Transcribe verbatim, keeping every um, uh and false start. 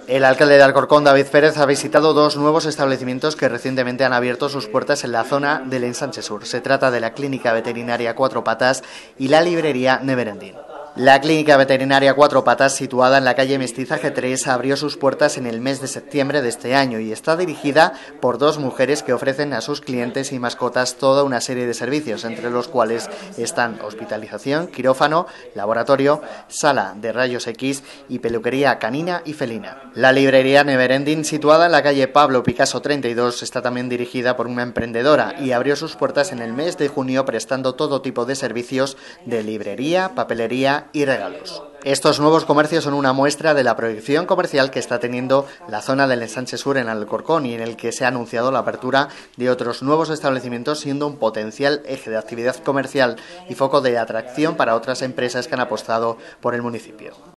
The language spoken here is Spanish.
El alcalde de Alcorcón, David Pérez, ha visitado dos nuevos establecimientos que recientemente han abierto sus puertas en la zona del Ensanche Sur. Se trata de la Clínica Veterinaria Cuatro Patas y la librería Neverending. La Clínica Veterinaria Cuatro Patas, situada en la calle Mestiza G tres, abrió sus puertas en el mes de septiembre de este año y está dirigida por dos mujeres que ofrecen a sus clientes y mascotas toda una serie de servicios, entre los cuales están hospitalización, quirófano, laboratorio, sala de rayos X y peluquería canina y felina. La librería Neverending, situada en la calle Pablo Picasso treinta y dos, está también dirigida por una emprendedora y abrió sus puertas en el mes de junio prestando todo tipo de servicios de librería, papelería y regalos. Estos nuevos comercios son una muestra de la proyección comercial que está teniendo la zona del Ensanche Sur en Alcorcón y en el que se ha anunciado la apertura de otros nuevos establecimientos, siendo un potencial eje de actividad comercial y foco de atracción para otras empresas que han apostado por el municipio.